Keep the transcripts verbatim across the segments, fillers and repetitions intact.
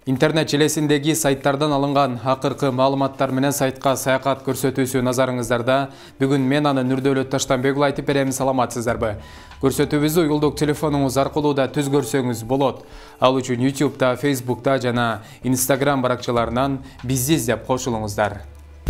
Интернет желесіндегі сайттардан алынған ақырқы маалыматтар менен сайтқа саякат көрсөтүүсү назарыңыздарда. Бүгін мен аны Нурдөлөт Таштанбекұлы айтып беремін, саламатсыздарбы. Көрсөтүүбүздү уюлдук телефонуңуз аркылуу да түз көрсөңүз болот. Ал үчүн ютубта, фейсбукта жана инстаграм баракчаларынан бизди издеп кошулуңуздар.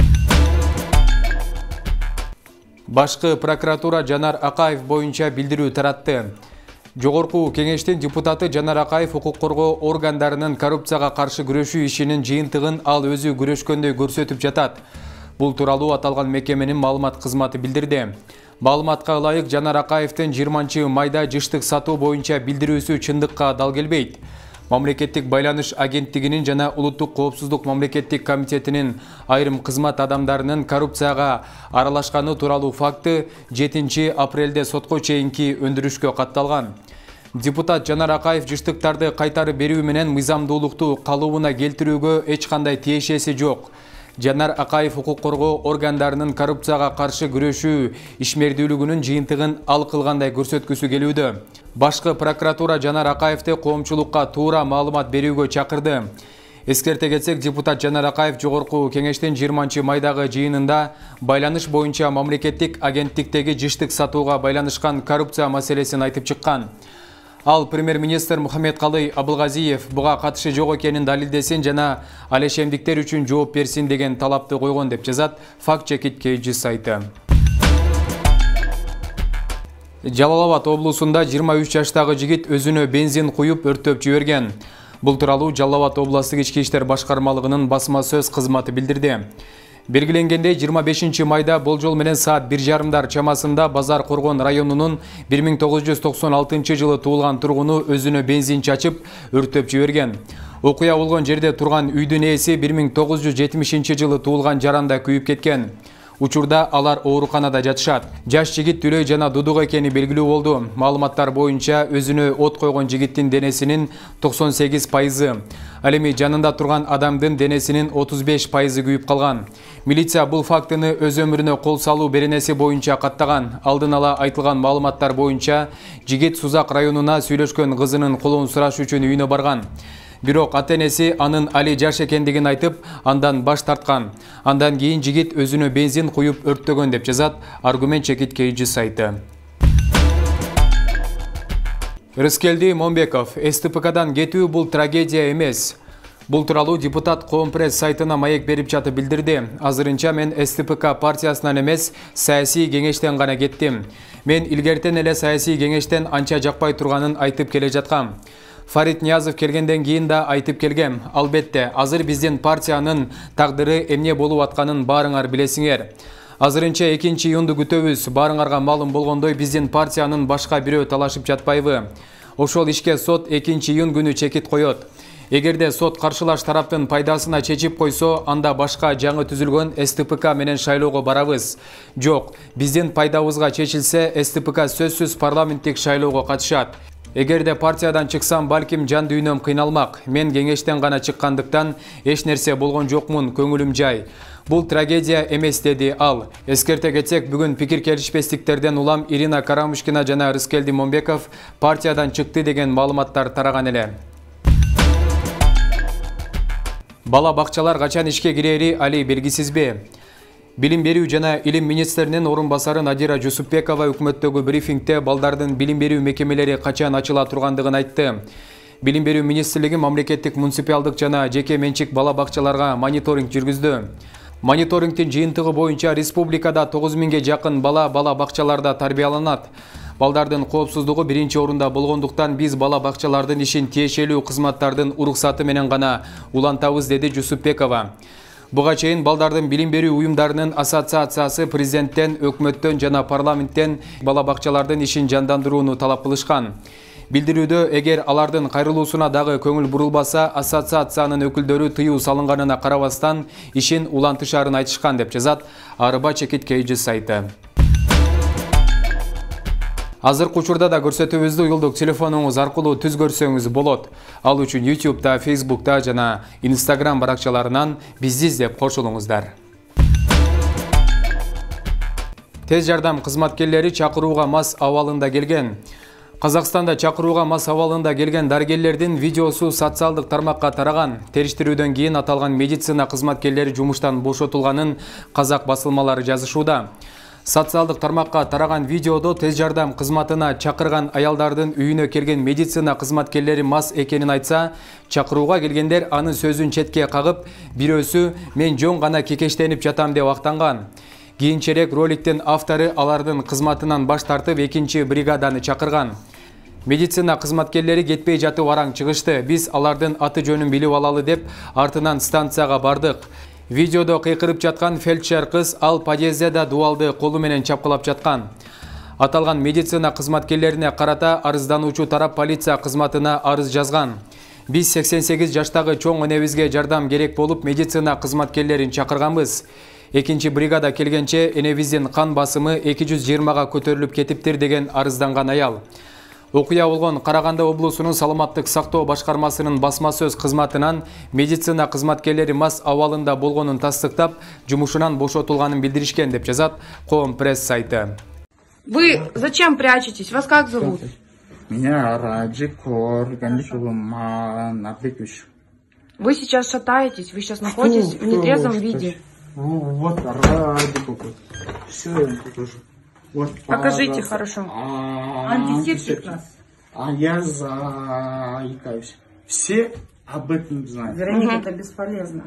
Башкы прокуратура Жанар Акаев боюнча билдирүү таратты. Жогорку кеңештин депутаты Жанар Акаев укук коргоо органдарынын коррупцияга каршы күрөшүү ишинин жыйынтыгын ал өзү күрөшкөндөй көрсөтүп жатат. Бул тууралуу аталган мекеменин маалымат кызматы билдирди. Маалыматка ылайык, Жанар Акаевдин жыйырманчы майда жыштык сатуу боюнча билдирүүсү чындыкка дал келбейт. Мамлекеттик байланыш агенттигинин жана улуттук коопсуздук мамлекеттик комитетинин айрым кызмат адамдарынын коррупцияга аралашканы тууралуу факты жетинчи апрелде сотко чейинки өндүрүшкө катталган. Депутат Жанар Акаев жыштыктарды кайтарып берүү менен мыйзамдуулукту калыбына келтирүүгө эч кандай тиешеси жок. Жанар Акаев укук коргоо органдарынын коррупцияга каршы күрөшүү ишмердүүлүгүнүн жыйынтыгын ал кылгандай көрсөткүсү келүүдө. Башкы прокуратура Жанар Акаевди коомчулукка туура маалымат берүүгө чакырды. Эскерте кетсек, депутат Жанар Акаев жогорку кеңештин жыйырманчы майдагы жыйынында байланыш боюнча мамлекеттик агенттиктеги жыштык сатууга байланышкан коррупция маселесин айтып чыккан. Ал премьер-министр Мухаммедкалый Абылгазиев буга катышы жок экенин далилдесин жана алешемдиктер үчүн жооп берсин деген талапты койгон деп жазат Факт Чекит Кейджи сайты. Жалал Абад облусунда жыйырма үч жаштагы жигит өзүнө бензин куюп өрттөп жиберген. Бул тууралуу Жалал Абад областык ички иштер башкармалыгынын басма сөз кызматы билдирди. Белгиленгендей, жыйырма бешинчи майда болжол менен саат бир жарымдар чамасында Базар Коргон районунун бир миң тогуз жүз токсон алтынчы жылы туулган тургуну өзүнө бензин чачып өрттөп жиберген. Окуя болгон жерде турган үйдүн ээси бир миң тогуз жүз жетимишинчи жылы туулган жаранда күйүп кеткен. Учурда алар ооруканада жатышат. Жаш жигит Дүлөй жана Дудук экени белгилүү болду. Маалыматтар боюнча өзүнө от койгон жигиттин денесинин токсон сегиз пайызы, ал эми жанында турган адамдын денесинин отуз беш пайызы күйүп калган. Милиция бул фактыны өз өмүрүнө кол салуу беренеси боюнча каттаган. Алдын ала айтылган маалыматтар боюнча жигит Сузак районуна сүйлөшкөн кызынын колун сураш үчүн үйүнө барган. Бирок ата-энеси анын али жаш экендигин айтып, андан баш тарткан. Андан кийин жигит өзүнө бензин куюп өрттөгөн деп жазат Аргумент Чекит Кейджи сайты. Рыскелди Момбеков: эс тэ пэ ка-дан кетүү бул трагедия эмес. Бул тууралуу депутат Коом пресс сайтына маек берип жатып билдирди. Азырынча мен эс тэ пэ ка партиясынан эмес, саясий кеңештен гана кеттим. Мен илгертен эле саясий кеңештен анча жакпай турганын айтып келе жаткам. Фарид Ниязов келгенден кийин да айтып келгем. Албетте, азыр биздин партиянын тагдыры эмне болуп атканын баарыңар билесиңер. Азырынча экинчи июнду күтөбүз. Баарыңарга маалым болгондой, биздин партиянын башка бирөө талашып жатпайбы. Ошол ишке сот экинчи июнь күнү чекит коет. Эгерде сот каршылаш тараптын пайдасына чечип койсо, анда башка жаңы түзүлгөн эс тэ пэ ка менен шайлоого барабыз. Жок, биздин пайдабызга чечилсе, эс тэ пэ ка сөзсүз парламенттик шайлоого катышат. Эгерде партиядан чыксам, балким жан дүйнөм кыйналмак. Мен кеңештен гана чыккандыктан эч нерсе болгон жокмун, көңүлүм жай. Бул трагедия эмес, деди ал. Эскерте кетсек, бүгүн пикир келишпестиктерден улам Ирина Карамушкина жана Рыскелди Момбеков партиядан чыкты деген маалыматтар тараган эле. Бала бакчалар качан ишке кирери али белгисизби? Билим берүү жана илим министринин орун басары Надира Жусупбекова өкмөттөгү брифингде балдардын билим берүү мекемелери качан ачыла тургандыгын айтты. Билим берүү министрлиги мамлекеттик муниципалдык жана жеке менчик бала бакчаларга мониторинг жүргүздү. Мониторингдин жыйынтыгы боюнча республикада тогуз миңге жакын бала бала бакчаларда тарбияланат. Балдардын коопсуздугу биринчи орунда болгондуктан биз бала бакчалардын ишин тиешелүү кызматтардын уруксаты менен гана улантабыз, деди Жусупбекова. Буга чейин балдардын билим берүү уюмдарынын ассоциациясы президенттен, өкмөттөн жана парламенттен бала бакчалардын ишин жандандырууну талап кылышкан. Билдирүүдө, эгер алардын кайрылуусуна дагы көңүл бурулбаса, ассоциациянын өкүлдөрү тыюу салынганына карабастан ишин улантышарын айтышкан деп жазат Арба Чекит Кейджи сайты. Азыркы учурда да көрсөтүүбүздү уюлдук телефонуңуз аркылуу түз көрсөңүз болот. Ал үчүн ютубта, фейсбукта жана инстаграм баракчаларынан бизди издеп кошулуңуздар. Тез жардам кызматкерлери чакырууга мас абалында келген. Қазақстанда чакырууга мас абалында келген дарыгерлердин видеосу социалдык тармакка тараган. Териштирүүдөн кийин аталган медицина кызматкерлери жумуштан бошотулганын казак басылмалары жазышууда. Социалдык тармакка тараган видеодо тез жардам кызматына чакырган аялдардын үйүнө келген медицина кызматкерлери мас экенин айтса, чакырууга келгендер анын сөзүн четке кагып, бирөөсү мен жөн гана кекештенип жатам деп актанган. Кийинчерээк роликтин автору алардын кызматынан баш тартып экинчи бригаданы чакырган. Медицина кызматкерлери кетпей жатып араң чыгышты. Биз алардын аты жөнүн билип алалы деп артынан станцияга бардык. Видеодо кыйкырып жаткан фельдшер кыз ал подъездде дуалды колу менен чапкылап жаткан. Аталган медицина кызматкерлерине карата арыздануучу тарап полиция кызматына арыз жазган. Биз сексен сегиз жаштагы чоң энебизге жардам керек болуп медицина кызматкерлерин чакырганбыз. Экинчи бригада келгенче энебиздин кан басымы эки жүз жыйырмага көтөрүлүп кетиптир деген арызданган аял. Окуя болгон Караганда облусунун саламаттык сактоо башкармасынын басма сөз кызматынан медицина кызматкерлери мас абалында болгонун тастыктап, жумушунан бошотулганын билдиришкен деп жазат Коом пресс сайты. Вы зачем прячетесь? Вас как зовут? Меня Раджикор Ганишулман Абдиквич. Вы сейчас шатаетесь, вы сейчас находитесь в нетрезвом виде. Вот Раджикор. Все, я вам покажу. Вот, покажите хорошо. Антисептик нас. А я заикаюсь. Все об этом знают. Вероника, угу. Это бесполезно.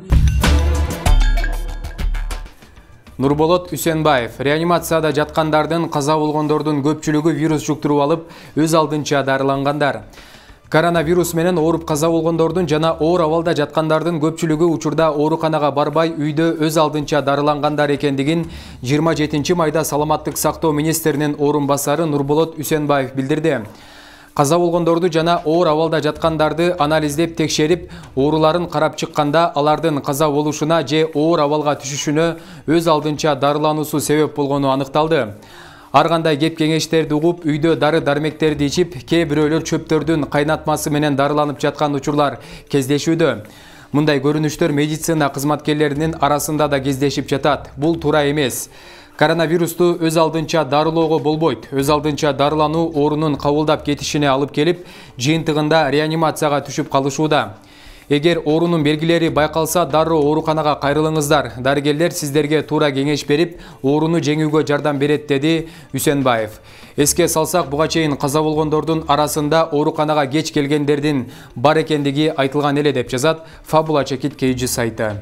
Нурболот Үсенбаев реанимацияда жаткандардын каза болгондордун көпчүлүгү вирус жуктуруп алып, өз алдынча дарылангандар. Коронавирус менен ооруп каза болгондордун жана оор абалда жаткандардын көпчүлүгү учурда ооруканага барбай үйдө өз алдынча дарылангандар экендигин жыйырма жетинчи майда саламаттык сактоо министринин орун басары Нурболот Үсенбаев билдирди. Каза болгондорду жана оор абалда жаткандарды анализдеп текшерип, ооруларын карап чыкканда алардын каза болушуна же оор абалга түшүшүнө өз алдынча дарылануусу себеп болгону аныкталды. Ар кандай кеп кеңештерди угуп, үйдө дары дармектерди ичип, кээ бирөөлөр чөптөрдүн кайнатмасы менен дарыланып жаткан учурлар кездешүүдө. Мындай көрүнүштөр медицина кызматкерлеринин арасында да кездешип жатат. Бул туура эмес. Коронавирусту өз алдынча дарылоого болбойт. Өз алдынча дарылануу оорунун кабылдап кетишине алып келип, жыйынтыгында реанимацияга түшүп калышууда. Эгер оорунун белгилери байкалса, дароо ооруканага кайрылыңыздар. Дарыгерлер сиздерге туура кеңеш берип, ооруну жеңүүгө жардам берет, деди Үсенбаев. Эске салсак, буга чейин каза болгондордун арасында ооруканага кеч келгендердин бар экендиги айтылган эле деп жазат Фабула Чекит Кейджи сайты.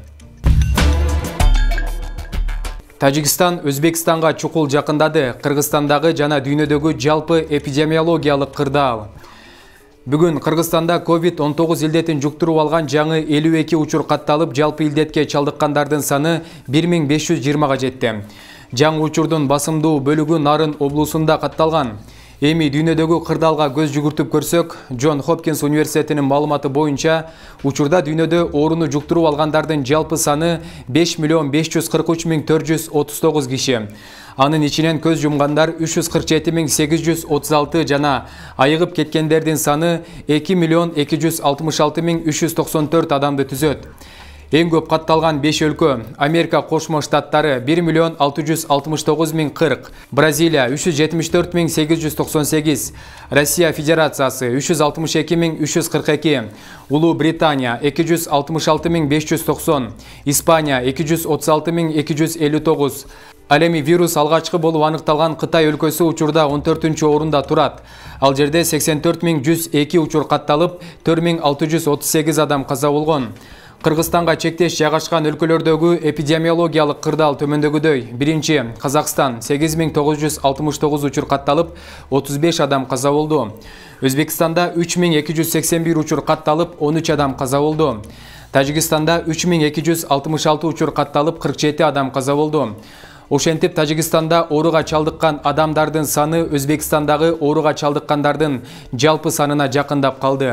Тажикстан Өзбекстанга чукул жакындады. Кыргызстандагы жана дүйнөдөгү жалпы эпидемиологиялык кырдаал. Бүгүн Кыргызстанда ковид он тогуз илдетин жуктуруп алган жаңы элүү эки учур катталып, жалпы илдетке чалдыккандардын саны бир миң беш жүз жыйырмага жетти. Жаңы учурдун басымдуу бөлүгү Нарын облусунда катталган. Эми дүйнөдөгү кырдаалга көз жүгүртүп көрсөк, Джон Хопкинс университетинин маалыматы боюнча, учурда дүйнөдө ооруну жуктуруп алгандардын жалпы саны беш миллион беш жүз кырк үч миң төрт жүз отуз тогуз киши. Анын ичинен көз жумгандар үч жүз кырк жети миң сегиз жүз отуз алты жана айыгып кеткендердин саны эки миллион эки жүз алтымыш алты миң үч жүз токсон төрт адамды түзөт. Эң көп катталган беш өлкө: Америка Кошмо Штаттары бир миллион алты жүз алтымыш тогуз миң кырк, Бразилия үч жүз жетимиш төрт миң сегиз жүз токсон сегиз, Россия Федерациясы үч жүз алтымыш эки миң үч жүз кырк эки, Улуу Британия эки жүз алтымыш алты миң беш жүз токсон, Испания эки жүз отуз алты миң эки жүз элүү тогуз. Ал эми вирус алгачкы болуп аныкталган Кытай өлкөсү учурда он төртүнчү орунда турат. Ал жерде сексен төрт миң жүз эки учур катталып, төрт миң алты жүз отуз сегиз адам каза болгон. Кыргызстанга чектеш жайгашкан өлкөлөрдөгү эпидемиологиялык кырдаал төмөндөгүдөй. Биринчи Казакстан сегиз миң тогуз жүз алтымыш тогуз учур катталып, отуз беш адам каза болду. Өзбекстанда үч миң эки жүз сексен бир учур катталып, он үч адам каза болду. Тажикстанда үч миң эки жүз алтымыш алты учур катталып, кырк жети адам каза болду. Ошентип Тажикстанда ооруга чалдыккан адамдардын саны Өзбекстандагы ооруга чалдыккандардын жалпы санына жакындап калды.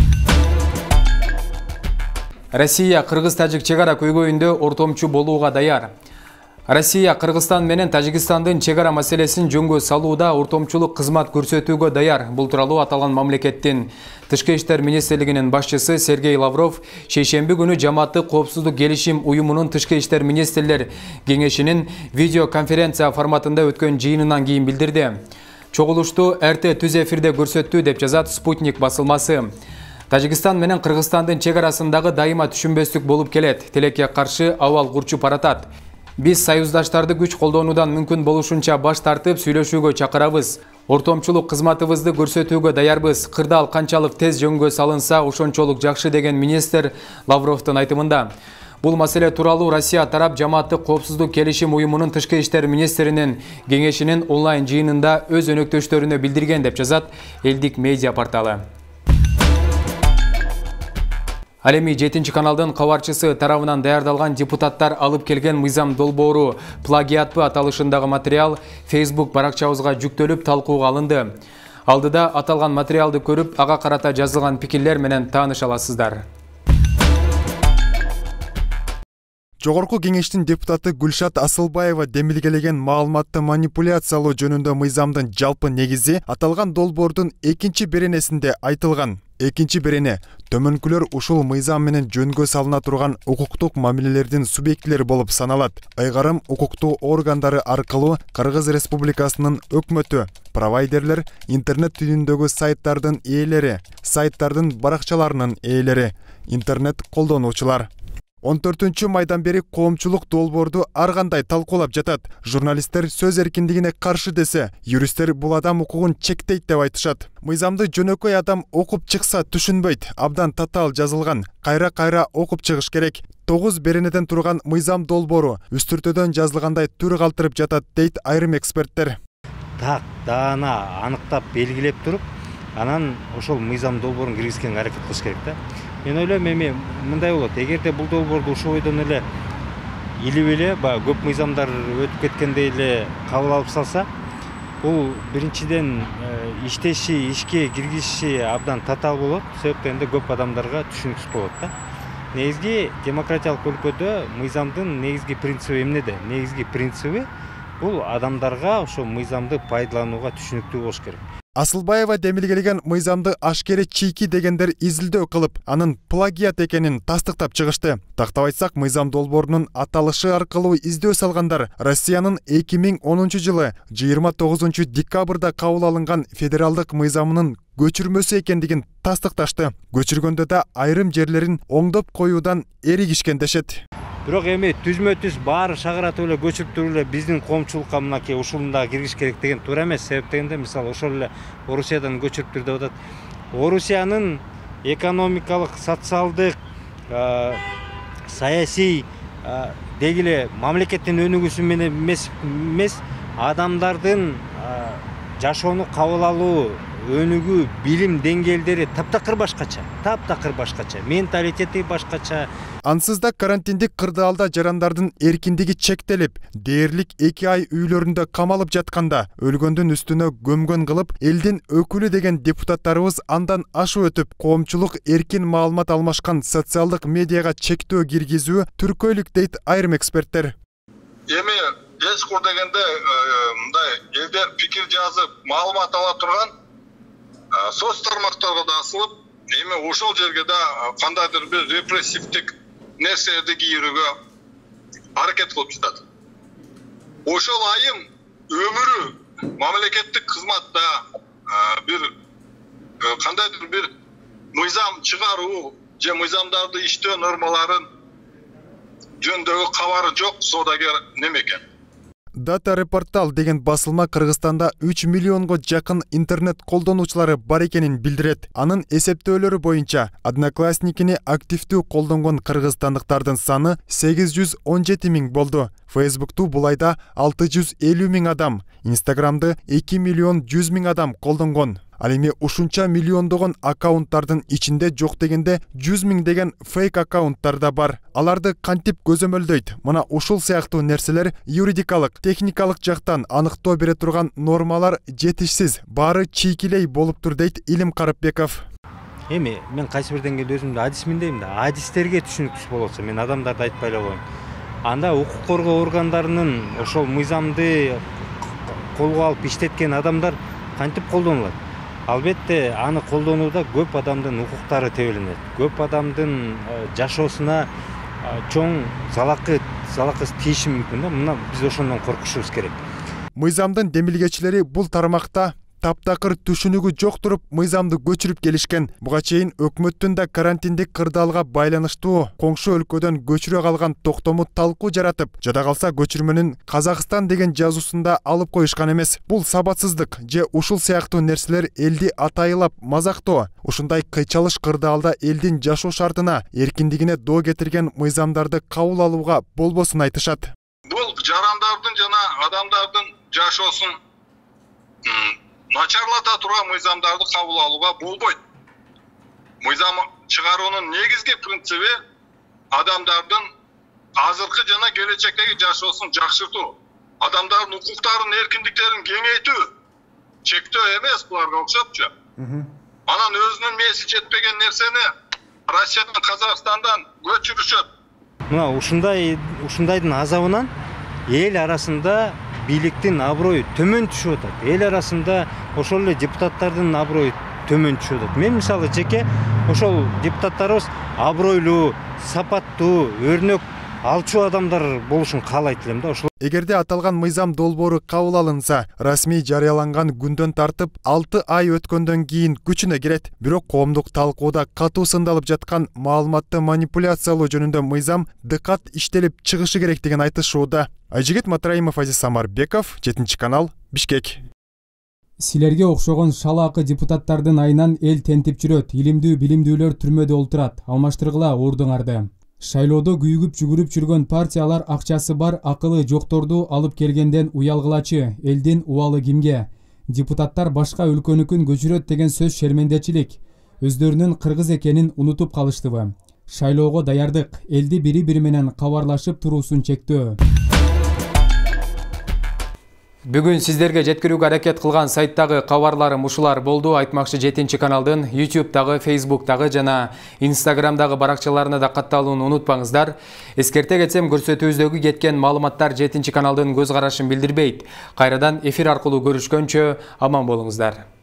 Россия Кыргыз-Тажик чегара көйгөйүндө ортомчу болууга даяр. Россия Кыргызстан менен Тажикстандын чегара маселесин жөнгө салууда ортомчулук кызмат көрсөтүүгө даяр. Бул тууралуу аталган мамлекеттин Тышкы иштер министрлигинин башчысы Сергей Лавров шейшемби күнү Жамааттык коопсуздук келишим уюмунун Тышкы иштер министрлер кеңешинин видеоконференция форматында өткөн жыйынынан кийин билдирди. чогулушту эр тэ түз эфирде көрсөттү деп жазат Спутник басылмасы. Тажикстан менен Кыргызстандын чек арасындагы дайыма түшүнбөстүк болуп келет. Тилекке каршы абал курчуп баратат. Биз союздаштарды күч колдонуудан мүмкүн болушунча баш тартып сүйлөшүүгө чакырабыз. Ортомчулук кызматыбызды көрсөтүүгө даярбыз. Кырдаал канчалык тез жөнгө салынса, ошончолук жакшы деген министр Лавровдун айтымында. Бул маселе тууралуу Россия тарап жамааттык коопсуздук келишим уюмунун тышкы иштер министринин кеңешинин онлайн жыйынында өз өнөктөштөрүнө билдирген деп жазат элдик медиа порталы. Ал эми жетинчи каналдын кабарчысы тарабынан даярдалган депутаттар алып келген мыйзам долбоору плагиатпы аталышындагы материал Facebook баракчабызга жүктөлүп талкууга алынды. Алдыда аталган материалды көрүп, ага карата жазылган пикирлер менен тааныша аласыздар. Жогорку кеңештин депутаты Гүлшат Асылбаева демилгелеген маалыматты манипуляциялоо жөнүндө мыйзамдын жалпы негизи аталган долбоордун экинчи беренесинде айтылган. Экинчи берене төмөнкүлөр ушул мыйзам менен жөнгө салына турган укуктук мамилелердин субъектилери болуп саналат. Айгарым укуктуу органдары аркылуу Кыргыз Республикасынын өкмөтү, провайдерлер, интернет түрүндөгү сайттардын ээлери, сайттардын баракчаларынын ээлери, интернет колдонуучулар. он төртүнчү майдан бери коомчулук долбоорду ар кандай талкуулап жатат. Журналисттер сөз эркиндигине каршы десе, юристтер бул адам укугун чектейт деп айтышат. Мыйзамды жөнөкөй адам окуп чыкса түшүнбөйт, абдан татаал жазылган, кайра-кайра окуп чыгыш керек. тогуз беренеден турган мыйзам долбоору үстүртөдөн жазылгандай түр калтырып жатат дейт айрым эксперттер. Так, даана аныктап белгилеп туруп, анан ошол мыйзам долбоорун киргизгенге аракет кылыш керек да. Мен ойлойм, эми мындай болот. Эгерде бул долбоорду ушул бойдон эле илип эле, баягы көп мыйзамдар өтүп кеткендей эле кабыл алып салса, бул биринчиден иштеши, ишке киргизиши абдан татаал болот. Себептен да көп адамдарга түшүнүксүз болот да. Негизги демократиялык өлкөдө мыйзамдын негизги принциби эмнеде? Негизги принциби бул адамдарга ошо мыйзамды пайдаланууга түшүнүктүү болуш керек. Асылбаева демилгелеген мыйзамды ашкере чийки дегендер изилдөө кылып, анын плагиат экенин тастыктап чыгышты. Тактап айтсак, мыйзам долбоорунун аталышы аркылуу издөө салгандар Россиянын эки миң онунчу жылы жыйырма тогузунчу декабрда кабыл алынган федералдык мыйзамынын көчүрмөсү экендигин тастыкташты. Көчүргөндө да айрым жерлерин оңдоп коюудан эригишкен дешет. Бирок эми түзмө-түз баары шагыратып эле көчүрүп туруп эле биздин коомчулукка мынакей ушунда киргиш керек деген туура эмес. Себеп дегенде, мисалы, ошол эле Орусиядан көчүрүп тур деп атат. Орусиянын экономикалык, социалдык, саясий деги эле мамлекеттин өнүгүүсү менен эмес, адамдардын жашоону кабыл алуу, өнүгүү, билим деңгээлдери таптакыр башкача, таптакыр башкача, менталитети башкача. Ансыз да карантиндик кырдаалда жарандардын эркиндиги чектелип, дээрлик эки ай үйлөрүндө камалып жатканда, өлгөндүн үстүнө göмгөн кылып, элдин өкүлү деген депутаттарыбыз андан ашып өтүп, коомчулук эркин маалымат алмашкан социалдык медиага чектөө киргизүү түркөйлүк дейт айрым эксперттер. Эми эчкур дегенде мындай элдер пикир жазып, маалымат ала турган соц тармактарга да асылып, эми ошол жерге да кандайдыр бир репрессивдик нерселерди кийүүгө аракет кылып жатат. Ошол айым өмүрү мамлекеттик кызматта бир кандайдыр бир мыйзам чыгаруу же мыйзамдарды иштөө нормаларын жөнүндөгү кабары жок соодагер немекен. Data Reportal деген басылма Кыргызстанда үч миллионго жакын интернет колдонуучулары бар экенин билдирет. Анын эсептөөлөрү боюнча Одноклассникини активдүү колдонгон кыргызстандыктардын саны сегиз жүз он жети миң болду. Facebooktу бул айда алты жүз элүү миң адам, Instagramды эки миллион жүз миң адам колдонгон. Ал эми ушунча миллиондогон аккаунттардын ичинде жок дегенде жүз миң деген фейк аккаунттар да бар. Аларды кантип көзөмөлдөйт? Мына ушул сыяктуу нерселер юридикалык, техникалык жактан аныктоо бере турган нормалар жетишсиз, баары чийкилей болуп тур дейт Илим Карапбеков. Эми мен кайсы бир деңгээлде өзүмдү адисмин дейм да, адистерге түшүнүксүз болотса, мен адамдарды айтпай эле коеюн. Анда укук коргоо органдарынын ошол мыйзамды колго алып иштеткен адамдар кантип колдонулат? Албетте, аны колдонууда көп адамдын укуктары тебеленет. Көп адамдын жашоосуна чоң залакы залакы тийиши мүмкүн да. Мына биз ошондон коркушубуз керек. Мыйзамдын демилгечилери бул тармакта таптакыр түшүнүгү жок туруп мыйзамды көчүрүп келишкен. Буга чейин өкмөттүн да карантиндик кырдаалга байланыштуу коңшу өлкөдөн көчүрө калган токтому талкуу жаратып, жада калса көчүрмөнүн Казакстан деген жазуусунда алып коюшкан эмес. Бул сабатсыздык же ушул сыяктуу нерселер элди атайылап мазактоо. Ушундай кыйчалыш кырдаалда элдин жашоо шартына, эркиндигине доо кетирген мыйзамдарды кабыл алууга болбосун айтышат. Бул жарандардын жана адамдардын жашоосун начарлата турган мыйзамдарды кабыл алууга болбойт. Мыйзам чыгаруунун негизги принциби адамдардын азыркы жана келечектеги жашоосун жакшыртуу, адамдардын укуктарын, эркиндиктерин кеңейтүү, чектөө эмес буларга окшопчу. Анан өзүнүн мээси жетпеген нерсени Россиядан, Казакстандан көчүрүшөт. Мына ушундай ушундайдын азабынан эл арасында бийликтин аброю төмөн түшүп атат. Эл арасында ошол эле депутаттардын аброю төмөн түшүп атат. Мен мисалы жеке ошол депутаттарыбыз абройлуу, сапаттуу, өрнөк алчу адамдар болушун каалайт элем да. Ошол Эгерде аталган мыйзам долбоору кабыл алынса, расмий жарыяланган күндөн тартып алты ай өткөндөн кийин күчүнө кирет. Бирок коомдук талкууда катуу сындалып жаткан маалыматты манипуляциялоо жөнүндө мыйзам дыкат иштелип чыгышы керек деген айтышууда. Айжигит Матраимов, Азиз Самарбеков, жетинчи канал, Бишкек. Силерге окшогон шалаакы депутаттардын айынан эл тентип жүрөт, илимдүү билимдүүлөр түрмөдө олтурат. Алмаштыргыла ордуңарды. Шайлоодо күйүгүп жүгүрүп жүргөн партиялар акчасы бар, акылы жокторду алып келгенден уялгылачы. Элдин убалы кимге? Депутаттар башка өлкөнүкүн көчүрөт деген сөз шермендечилик. Өздөрүнүн кыргыз экенин унутуп калыштыбы? Шайлоого даярдык, элди бири-бири менен кабарлашып туруусун чектөө. Бүгүн сиздерге жеткирүүгө аракет кылган сайттагы кабарларым ушулар болду. Айтмакчы жетинчи каналдын ютубтагы, фейсбуктагы жана инстаграмдагы баракчаларына да катталууну унутпаңыздар. Эскерте кетсем, көрсөтүүбүздөгү кеткен маалыматтар жетинчи каналдын көз карашын билдирбейт. Кайрадан эфир аркылуу көрүшкөнчө аман болуңуздар.